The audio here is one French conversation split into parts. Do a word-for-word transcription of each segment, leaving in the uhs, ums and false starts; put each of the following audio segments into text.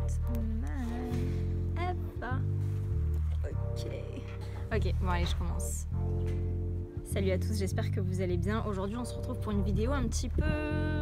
Hop. Ok. Ok, bon allez, je commence. Salut à tous, j'espère que vous allez bien. Aujourd'hui, on se retrouve pour une vidéo un petit peu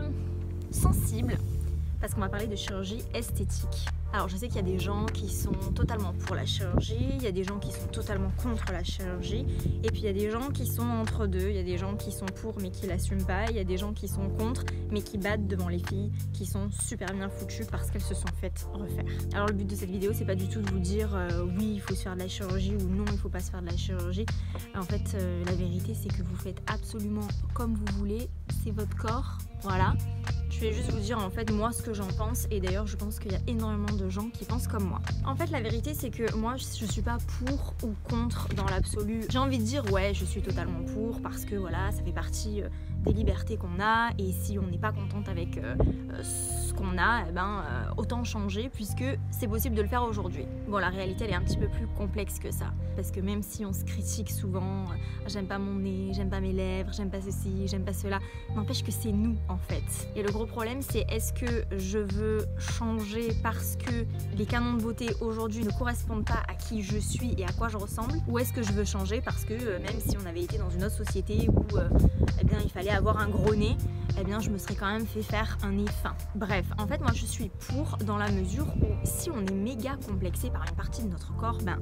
sensible parce qu'on va parler de chirurgie esthétique. Alors je sais qu'il y a des gens qui sont totalement pour la chirurgie, il y a des gens qui sont totalement contre la chirurgie, et puis il y a des gens qui sont entre deux, il y a des gens qui sont pour mais qui l'assument pas, il y a des gens qui sont contre mais qui battent devant les filles qui sont super bien foutues parce qu'elles se sont faites refaire. Alors le but de cette vidéo, c'est pas du tout de vous dire euh, oui il faut se faire de la chirurgie ou non il faut pas se faire de la chirurgie. En fait euh, la vérité c'est que vous faites absolument comme vous voulez, c'est votre corps, voilà. Je vais juste vous dire en fait moi ce que j'en pense, et d'ailleurs je pense qu'il y a énormément de gens qui pensent comme moi. En fait la vérité c'est que moi je suis pas pour ou contre dans l'absolu. J'ai envie de dire ouais je suis totalement pour parce que voilà ça fait partie euh, des libertés qu'on a, et si on n'est pas contente avec euh, euh, ce qu'on a, eh ben, euh, autant changer puisque c'est possible de le faire aujourd'hui. Bon la réalité elle est un petit peu plus complexe que ça, parce que même si on se critique souvent, euh, j'aime pas mon nez, j'aime pas mes lèvres, j'aime pas ceci, j'aime pas cela, n'empêche que c'est nous en fait. Et le gros problème c'est est-ce que je veux changer parce que les canons de beauté aujourd'hui ne correspondent pas à qui je suis et à quoi je ressemble, ou est-ce que je veux changer parce que euh, même si on avait été dans une autre société où euh, eh bien, il fallait avoir un gros nez, eh bien je me serais quand même fait faire un nez fin. Bref, en fait moi je suis pour dans la mesure où si on est méga complexé par une partie de notre corps, ben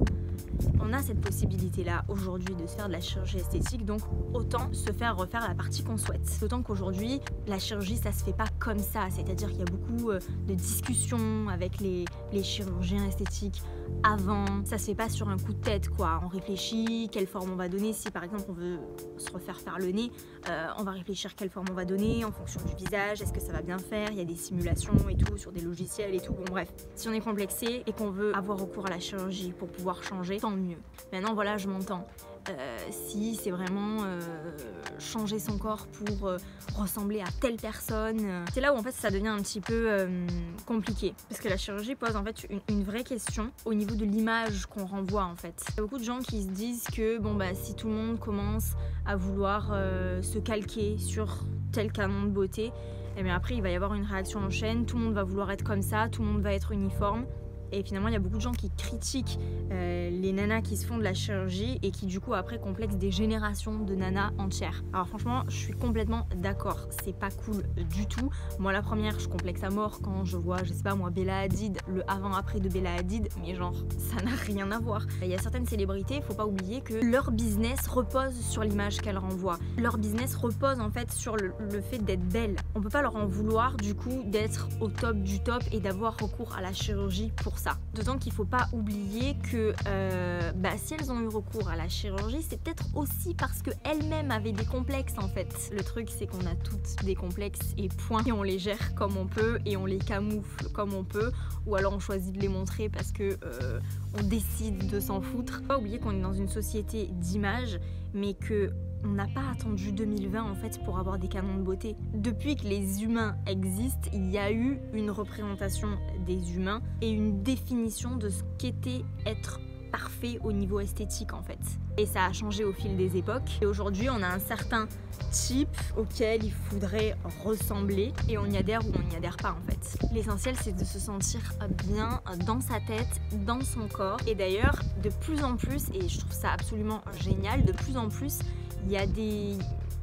on a cette possibilité là aujourd'hui de se faire de la chirurgie esthétique, donc autant se faire refaire la partie qu'on souhaite. D'autant qu'aujourd'hui la chirurgie ça se fait pas comme ça, c'est-à-dire qu'il y a beaucoup de discussions avec les, les chirurgiens esthétiques avant, ça se fait pas sur un coup de tête quoi, on réfléchit quelle forme on va donner. Si par exemple on veut se refaire faire le nez, euh, on va réfléchir quelle forme on va donner en fonction du visage, est-ce que ça va bien faire, il y a des simulations et tout sur des logiciels et tout, bon bref. Si on est complexé et qu'on veut avoir recours à la chirurgie pour pouvoir changer, tant mieux. Maintenant voilà je m'entends. Euh, si c'est vraiment euh, changer son corps pour euh, ressembler à telle personne, euh, c'est là où en fait ça devient un petit peu euh, compliqué, parce que la chirurgie pose en fait une, une vraie question au niveau de l'image qu'on renvoie en fait. Il y a beaucoup de gens qui se disent que bon bah si tout le monde commence à vouloir euh, se calquer sur tel canon de beauté, et bien après il va y avoir une réaction en chaîne, tout le monde va vouloir être comme ça, tout le monde va être uniforme. Et finalement, il y a beaucoup de gens qui critiquent euh, les nanas qui se font de la chirurgie et qui du coup après complexent des générations de nanas entières. Alors franchement, je suis complètement d'accord, c'est pas cool du tout. Moi la première, je complexe à mort quand je vois, je sais pas moi, Bella Hadid, le avant-après de Bella Hadid, mais genre ça n'a rien à voir. Il y a certaines célébrités, faut pas oublier que leur business repose sur l'image qu'elles renvoient. Leur business repose en fait sur le, le fait d'être belle. On peut pas leur en vouloir du coup d'être au top du top et d'avoir recours à la chirurgie pour ça. D'autant qu'il ne faut pas oublier que euh, bah, si elles ont eu recours à la chirurgie, c'est peut-être aussi parce qu'elles-mêmes avaient des complexes en fait. Le truc c'est qu'on a toutes des complexes et point, et on les gère comme on peut et on les camoufle comme on peut, ou alors on choisit de les montrer parce que euh, on décide de s'en foutre. Faut pas oublier qu'on est dans une société d'image, mais que on n'a pas attendu deux mille vingt en fait pour avoir des canons de beauté. Depuis que les humains existent, il y a eu une représentation des humains et une définition de ce qu'était être parfait au niveau esthétique en fait. Et ça a changé au fil des époques. Et aujourd'hui, on a un certain type auquel il faudrait ressembler et on y adhère ou on n'y adhère pas en fait. L'essentiel, c'est de se sentir bien dans sa tête, dans son corps. Et d'ailleurs, de plus en plus, et je trouve ça absolument génial, de plus en plus, il y a des...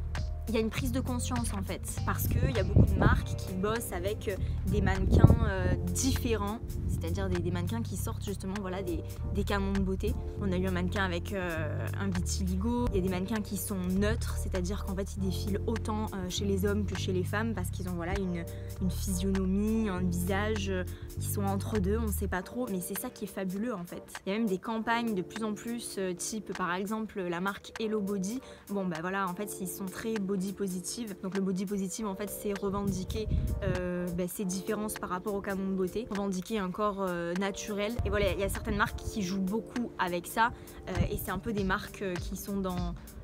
il y a une prise de conscience en fait, parce qu'il y a beaucoup de marques qui bossent avec des mannequins euh, différents, c'est-à-dire des, des mannequins qui sortent justement voilà, des, des canons de beauté. On a eu un mannequin avec euh, un vitiligo, il y a des mannequins qui sont neutres, c'est-à-dire qu'en fait ils défilent autant euh, chez les hommes que chez les femmes parce qu'ils ont voilà, une, une physionomie, un visage euh, qui sont entre deux, on ne sait pas trop, mais c'est ça qui est fabuleux en fait. Il y a même des campagnes de plus en plus, euh, type par exemple la marque Hello Body. Bon bah voilà, en fait ils sont très body positive. Donc le body positive en fait c'est revendiquer euh, bah, ses différences par rapport au canon de beauté, revendiquer un corps euh, naturel. Et voilà, il y a certaines marques qui jouent beaucoup avec ça euh, et c'est un peu des marques euh, qui sont dans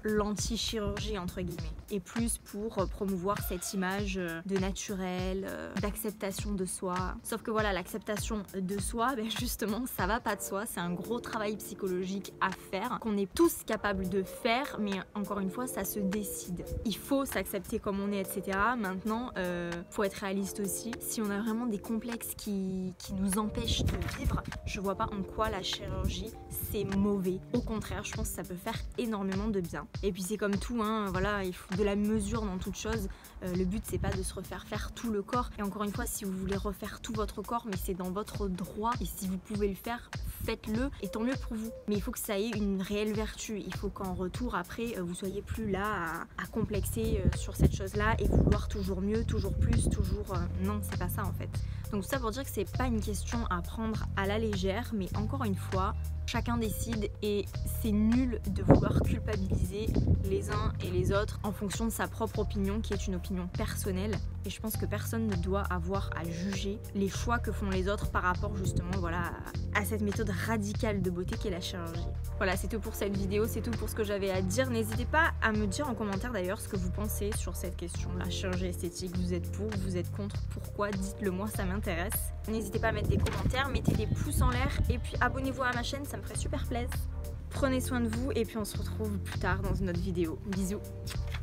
l'anti-chirurgie entre guillemets, et plus pour promouvoir cette image de naturel, d'acceptation de soi. Sauf que voilà, l'acceptation de soi, ben justement, ça va pas de soi, c'est un gros travail psychologique à faire, qu'on est tous capables de faire, mais encore une fois, ça se décide. Il faut s'accepter comme on est, et cetera. Maintenant, euh, faut être réaliste aussi. Si on a vraiment des complexes qui, qui nous empêchent de vivre, je vois pas en quoi la chirurgie c'est mauvais. Au contraire, je pense que ça peut faire énormément de bien. Et puis c'est comme tout, hein, voilà, il faut de la mesure dans toute chose. Euh, le but c'est pas de se refaire faire tout le corps. Et encore une fois, si vous voulez refaire tout votre corps, mais c'est dans votre droit. Et si vous pouvez le faire, faites-le. Et tant mieux pour vous. Mais il faut que ça ait une réelle vertu. Il faut qu'en retour, après, vous soyez plus là à, à complexer sur cette chose-là et vouloir toujours mieux, toujours plus, toujours... Euh, non, c'est pas ça en fait. Donc tout ça pour dire que c'est pas une question à prendre à la légère, mais encore une fois, chacun décide et c'est nul de vouloir culpabiliser les uns et les autres en fonction de sa propre opinion qui est une opinion personnelle. Et je pense que personne ne doit avoir à juger les choix que font les autres par rapport justement voilà, à cette méthode radicale de beauté qu'est la chirurgie. Voilà, c'est tout pour cette vidéo, c'est tout pour ce que j'avais à dire. N'hésitez pas à me dire en commentaire d'ailleurs ce que vous pensez sur cette question. La chirurgie esthétique, vous êtes pour, vous êtes contre, pourquoi? Dites-le moi, ça m'intéresse. N'hésitez pas à mettre des commentaires, mettez des pouces en l'air et puis abonnez-vous à ma chaîne, ça me ferait super plaisir. Prenez soin de vous et puis on se retrouve plus tard dans une autre vidéo. Bisous.